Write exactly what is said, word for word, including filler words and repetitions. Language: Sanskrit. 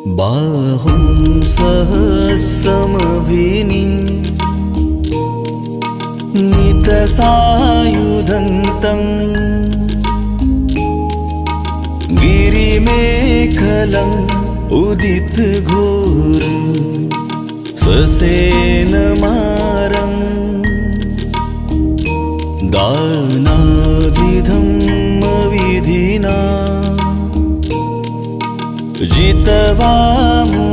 बाहुं सहस्रमभिनी नितसायुधन्तं गिरिमेखलम् उदितघोर ससेनमारं दानादिधम्मविधिना जितवामो